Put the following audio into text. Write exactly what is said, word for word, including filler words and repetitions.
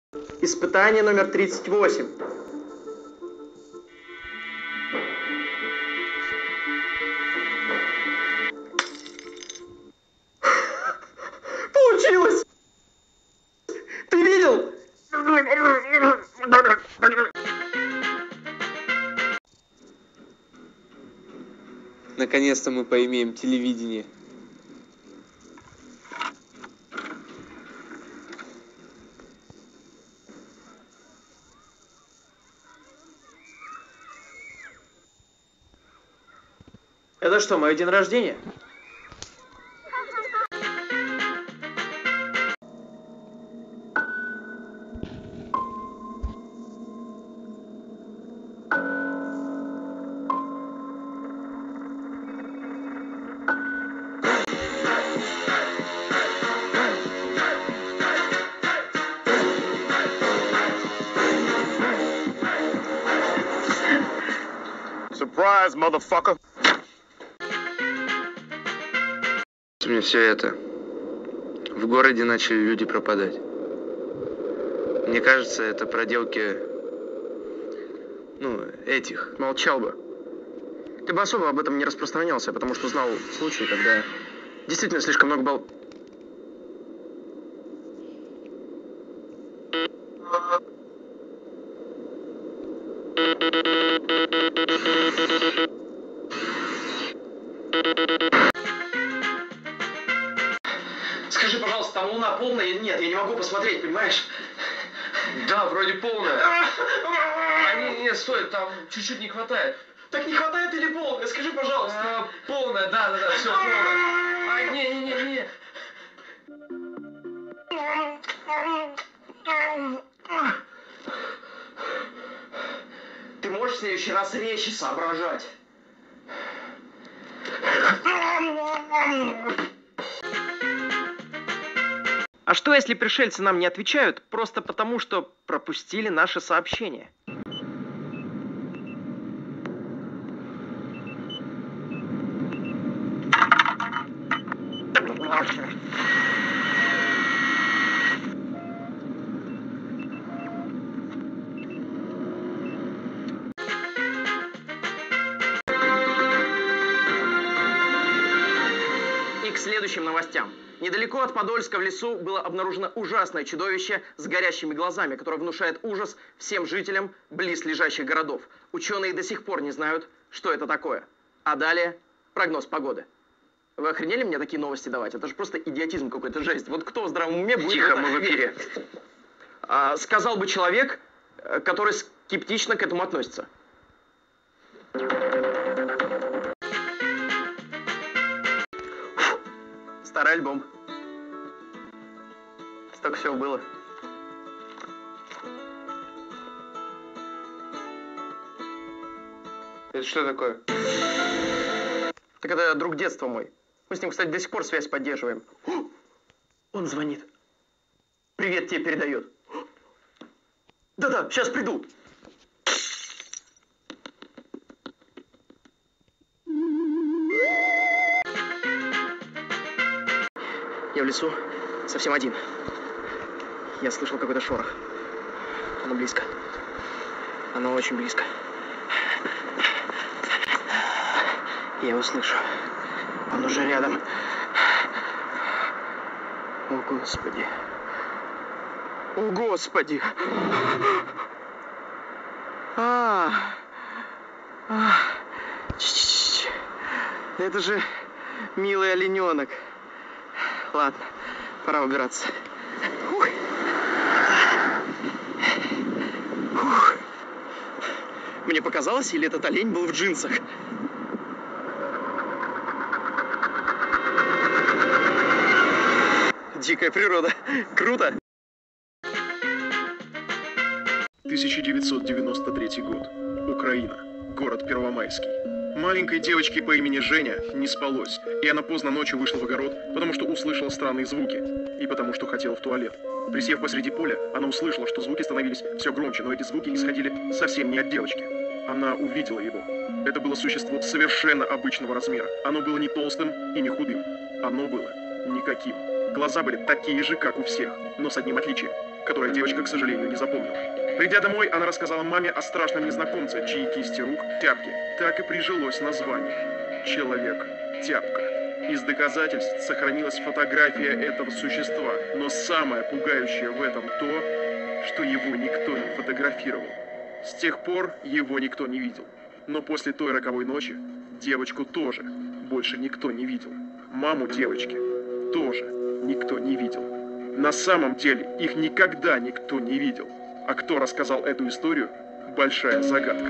Испытание номер тридцать восемь. Получилось! Ты видел? Наконец-то мы поимеем телевидение. Это что, мой день рождения? Surprise, motherfucker! Мне все это. В городе начали люди пропадать. Мне кажется, это проделки, ну, этих. Молчал бы. Ты бы особо об этом не распространялся, потому что знал случаи, когда действительно слишком много бол... Скажи, пожалуйста, там луна полная или нет? Я не могу посмотреть, понимаешь? Да, вроде полная. А, не, не, стой, там чуть-чуть не хватает. Так не хватает или полная? Скажи, пожалуйста. А, полная, да, да, да, все полная. А, не, не, не, не. Ты можешь в следующий раз речи соображать? А что, если пришельцы нам не отвечают просто потому, что пропустили наше сообщение? И к следующим новостям. Недалеко от Подольска в лесу было обнаружено ужасное чудовище с горящими глазами, которое внушает ужас всем жителям близлежащих городов. Ученые до сих пор не знают, что это такое. А далее прогноз погоды. Вы охренели мне такие новости давать? Это же просто идиотизм какой-то, жесть. Вот кто в здравом уме будет... Тихо, это... мы в эфире. А, сказал бы человек, который скептично к этому относится. Старый альбом. Столько всего было. Это что такое? Так это друг детства мой. Мы с ним, кстати, до сих пор связь поддерживаем. О, он звонит. Привет тебе передает. Да-да, сейчас приду. Я в лесу, совсем один. Я слышал какой-то шорох. Оно близко. Оно очень близко. Я услышу. Он уже рядом. О, Господи. О, Господи. А, а. Ч-ч-ч. Это же милый олененок. Ладно, пора убираться. Ух. Ух. Мне показалось, или этот олень был в джинсах? Дикая природа. Круто! тысяча девятьсот девяносто третий год. Украина. Город Первомайский. Маленькой девочке по имени Женя не спалось, и она поздно ночью вышла в огород, потому что услышала странные звуки, и потому что хотела в туалет. Присев посреди поля, она услышала, что звуки становились все громче, но эти звуки исходили совсем не от девочки. Она увидела его. Это было существо совершенно обычного размера. Оно было не толстым и не худым. Оно было никаким. Глаза были такие же, как у всех, но с одним отличием. которое девочка, к сожалению, не запомнила. Придя домой, она рассказала маме о страшном незнакомце, чьи кисти рук – тяпки. Так и прижилось название – Человек-тяпка. Из доказательств сохранилась фотография этого существа, но самое пугающее в этом то, что его никто не фотографировал. С тех пор его никто не видел. Но после той роковой ночи девочку тоже больше никто не видел. Маму девочки тоже никто не видел. На самом деле их никогда никто не видел. А кто рассказал эту историю – большая загадка.